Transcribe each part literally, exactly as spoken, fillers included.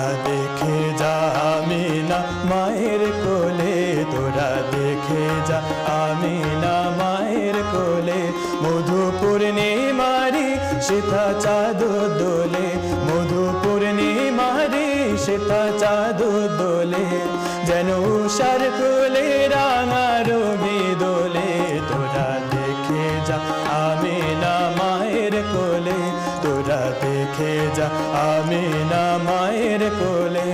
তোরা দেখে যা আমিনা মায়ের কোলে, তোরা দেখে যা আমিনা মায়ের কোলে। মধু পূর্ণিমারি সেথা চাঁদ দোলে, মধু পূর্ণিমারি সেথা চাঁদ দোলে। যেন উষার কোলে রাঙা রবি দোলে, তোরা দেখে যা আমিনা মায়ের কোলে, তোরা দেখে যা আমিনা মায়ের কোলে।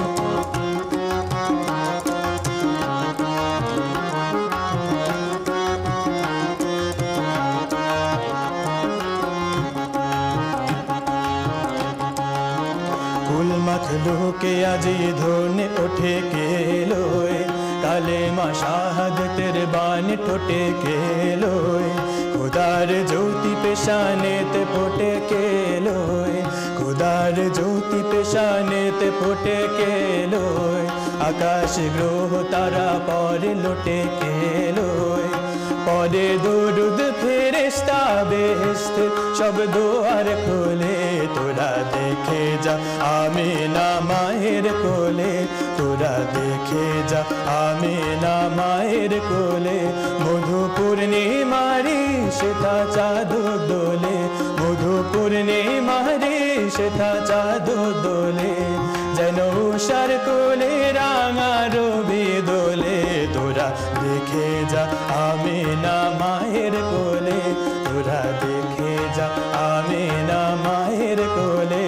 কুল মখলুকে আজি ধনে ওঠে কেলোয়, কালেমা শাহাদতের বান ঠোঁটে কেলোয়। খুদার জ্যোতি পেশানেতে ফোটে কেলোয়, খুদার জ্যোতি পেশানেতে ফোটে কেলোয়। আকাশ গ্রহ তারা পরে লোটে কেলোয়, পরে দরুদ ফেরেশতা বেহেশত সব দুয়ার খোলে। তোরা দেখে যা আমিনা মায়ের কোলে, তোরা দেখে যা আমিনা মায়ের কোলে। মধু পূর্ণিমারি সেথা চাঁদ দোলে, মধু পূর্ণিমারি সেথা চাঁদ দোলে। যেন উষার কোলে রাঙা রবি দোলে, তোরা দেখে যা আমিনা মায়ের কোলে, তোরা দেখে যা আমিনা মায়ের কোলে।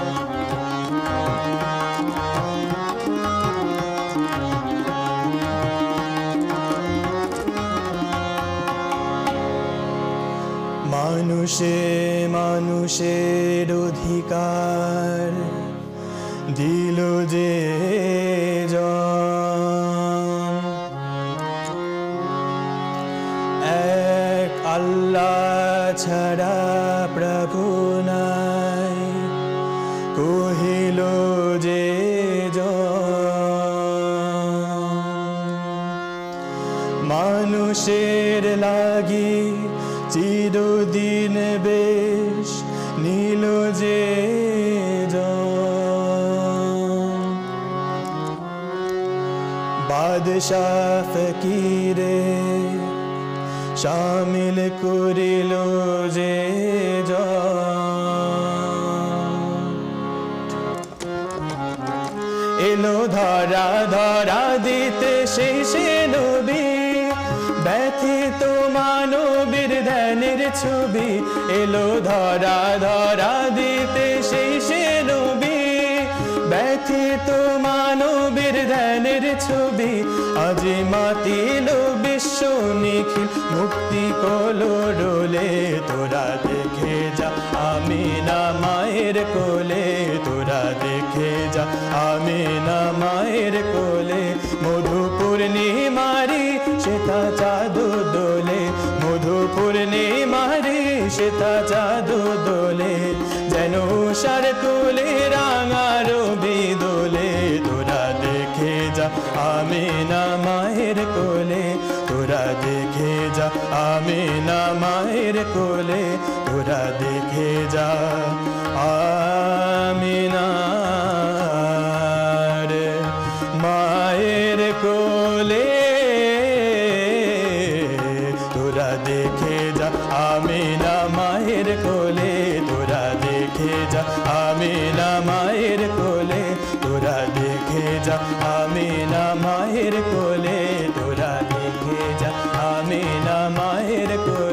মানুষে মানুষের অধিকার দিল যে জন, এক আল্লাহ ছাড়া প্রভু নাই কহিল যে জন। মানুষের লাগি চিরদিন বেশ নীল যে জন। বাদশাহ ফকিরে শামিল করিল যে জন। এলো ধরা ধরা দিতে শেষে নবী, ব্যথিত মানবীর ধ্যানের ছবি। এলো ধরা ধরা দিতে শেষে নবী, ব্যথিত মানবীর ধ্যানের ছবি। আজি মাতিল বিশ্ব নিখিল মুক্তি কলরোলে, তোরা দেখে যা আমিনা মায়ের কোলে, তোরা দেখে যা আমিনা মায়ের কোলে। মধু পূর্ণিমারি সেথা চাঁদ দোলে, মধু পূর্ণিমারি সেথা চাঁদ দোলে। যেন উষার কোলে রাঙা রবি দোলে, তোরা দেখে যা আমিনা মায়ের কোলে, তোরা দেখে যা আমিনা মায়ের কোলে, তোরা দেখে যা আমিনার মায়ের কোলে, তোরা দেখে যা আমিনা মায়ের কোলে, তোরা দেখে যা আমিনা মায়ের কোলে, তোরা দেখে যা আমিনা মায়ের কোলে, তোরা দেখে যা আমিনা মায়ের কোলে।